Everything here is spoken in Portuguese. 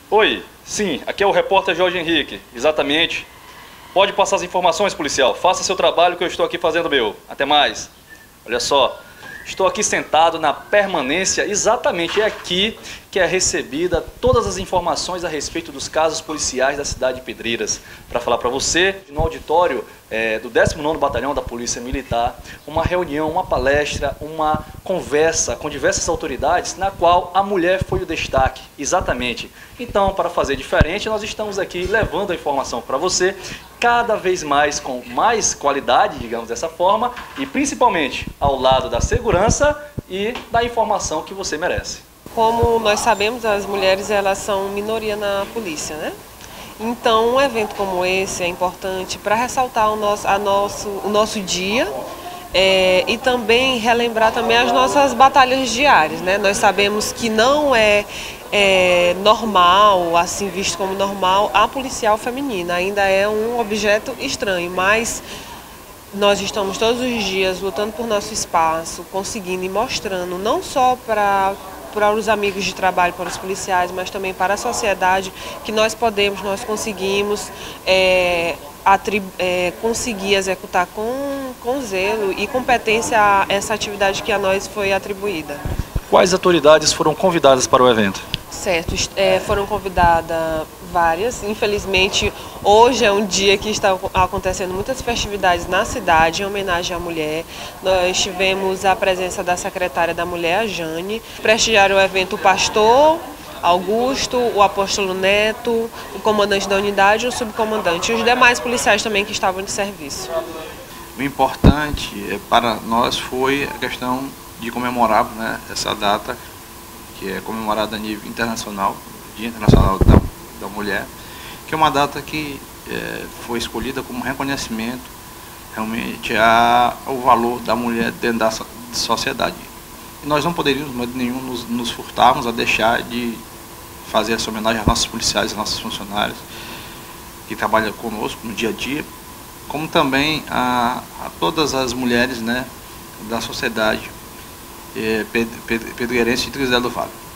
Oi, sim, aqui é o repórter Jorge Henrique, exatamente. Pode passar as informações, policial. Faça seu trabalho que eu estou aqui fazendo o meu. Até mais. Olha só, estou aqui sentado na permanência, exatamente é aqui que é recebida todas as informações a respeito dos casos policiais da cidade de Pedreiras. Para falar para você, no auditório do 19º Batalhão da Polícia Militar, uma reunião, uma palestra, uma conversa com diversas autoridades, na qual a mulher foi o destaque, exatamente. Então, para fazer diferente, nós estamos aqui levando a informação para você, cada vez mais com mais qualidade, digamos dessa forma, e principalmente ao lado da segurança e da informação que você merece. Como nós sabemos, as mulheres elas são minoria na polícia, né? Então, um evento como esse é importante para ressaltar o nosso dia e também relembrar também as nossas batalhas diárias, né? Nós sabemos que não é normal, assim visto como normal, a policial feminina. Ainda é um objeto estranho, mas nós estamos todos os dias lutando por nosso espaço, conseguindo e mostrando, não só para os amigos de trabalho, para os policiais, mas também para a sociedade, que nós conseguimos conseguir executar com zelo e competência essa atividade que a nós foi atribuída. Quais autoridades foram convidadas para o evento? Certo, foram convidadas várias. Infelizmente, hoje é um dia que está acontecendo muitas festividades na cidade em homenagem à mulher. Nós tivemos a presença da secretária da Mulher, a Jane. Prestigiaram o evento o pastor Augusto, o apóstolo Neto, o comandante da unidade e o subcomandante. E os demais policiais também que estavam de serviço. O importante para nós foi a questão de comemorar, né, essa data que é comemorada a nível internacional, Dia Internacional da Mulher, que é uma data que foi escolhida como reconhecimento realmente ao valor da mulher dentro da sociedade. E nós não poderíamos, de modo nenhum, nos furtarmos a deixar de fazer essa homenagem aos nossos policiais, aos nossos funcionários que trabalham conosco no dia a dia, como também a todas as mulheres, né, da sociedade pedreirense de Três do Vale.